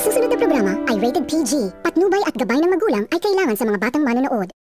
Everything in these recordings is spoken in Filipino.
susunod na programa ay rated PG. Patnubay at gabay ng magulang ay kailangan sa mga batang manonood.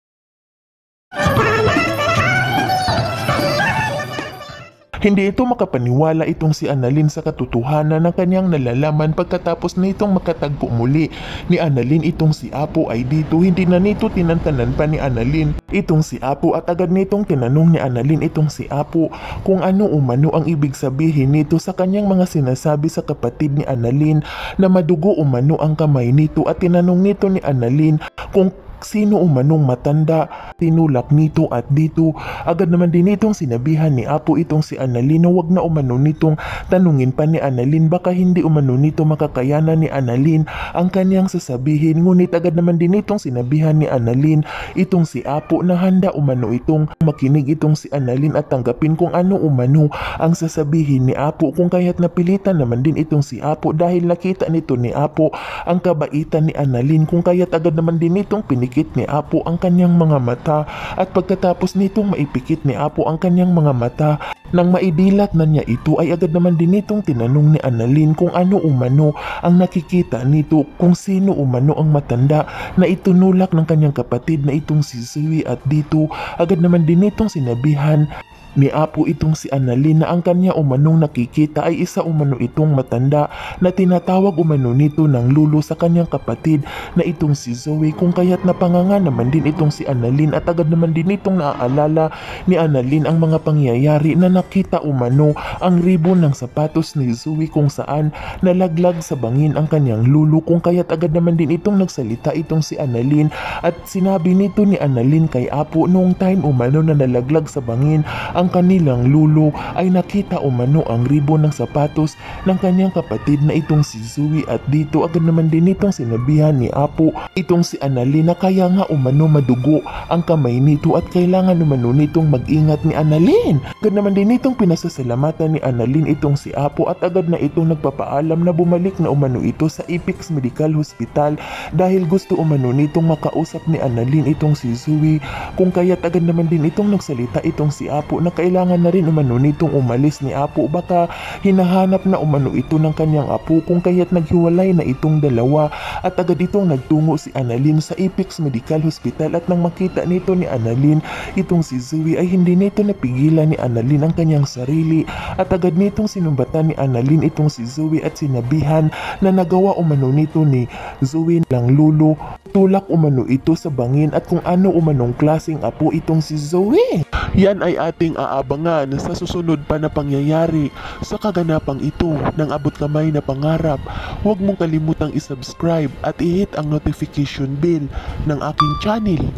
Hindi ito makapaniwala itong si Annalyn sa katotohanan ng kanyang nalalaman pagkatapos na itong makatagpo muli ni Annalyn. Itong si Apo ay dito, hindi na nito tinantanan pa ni Annalyn itong si Apo at agad nitong tinanong ni Annalyn itong si Apo kung ano umano ang ibig sabihin nito sa kanyang mga sinasabi sa kapatid ni Annalyn na madugo umano ang kamay nito, at tinanong nito ni Annalyn kung sino umanong matanda, tinulak nito at dito. Agad naman din itong sinabihan ni Apo itong si Annalyn na wag na umano nitong tanungin pa ni Annalyn, baka hindi umano nito makakayanan ni Annalyn ang kanyang sasabihin. Ngunit agad naman din itong sinabihan ni Annalyn itong si Apo na handa umano itong makinig itong si Annalyn at tanggapin kung ano umano ang sasabihin ni Apo, kung kaya't napilitan naman din itong si Apo dahil nakita nito ni Apo ang kabaitan ni Annalyn, kung kaya't agad naman din itong pinikit ni Apo ang kanyang mga mata, at pagkatapos nitong maipikit ni Apo ang kanyang mga mata nang maidilat na niya ito ay agad naman din itong tinanong ni Annalyn kung ano umano ang nakikita nito, kung sino umano ang matanda na itunulak ng kanyang kapatid na itong si Zoe, at dito agad naman din itong sinabihan ni Apo itong si Annalyn na ang kanya umanong nakikita ay isa umano itong matanda na tinatawag umano nito ng lulo sa kanyang kapatid na itong si Zoe, kung kaya't napanganga naman din itong si Annalyn at agad naman din itong naaalala ni Annalyn ang mga pangyayari na nakita umano ang ribon ng sapatos ni Zoe kung saan nalaglag sa bangin ang kanyang lulo, kung kaya't agad naman din itong nagsalita itong si Annalyn at sinabi nito ni Annalyn kay Apo noong time umano na nalaglag sa bangin ang kanilang lulo ay nakita umano ang ribon ng sapatos ng kanyang kapatid na itong si Zoe, at dito agad naman din itong sinabihan ni Apo itong si Annalyn na kaya nga umano madugo ang kamay nito at kailangan umano nitong mag-ingat ni Annalyn. Agad naman din itong pinasasalamatan ni Annalyn itong si Apo at agad na itong nagpapaalam na bumalik na umano ito sa Apex Medical Hospital dahil gusto umano nitong makausap ni Annalyn itong si Zoe, kung kaya't agad naman din itong nagsalita itong si Apo na kailangan na rin umano nitong umalis ni Apo, baka hinahanap na umano ito ng kanyang apo, kung kaya't naghiwalay na itong dalawa at agad itong nagtungo si Annalyn sa Apex Medical Hospital. At nang makita nito ni Annalyn itong si Zoe ay hindi nito napigilan ni Annalyn ang kanyang sarili at agad nitong sinumbatan ni Annalyn itong si Zoe at sinabihan na nagawa umano nito ni Zoe lang lulo, tulak umano ito sa bangin at kung ano umanong klaseng apo itong si Zoe. Yan ay ating aabangan sa susunod pa na pangyayari sa kaganapang ito ng abot kamay na pangarap. Huwag mong kalimutang isubscribe at i-hit ang notification bell ng aking channel.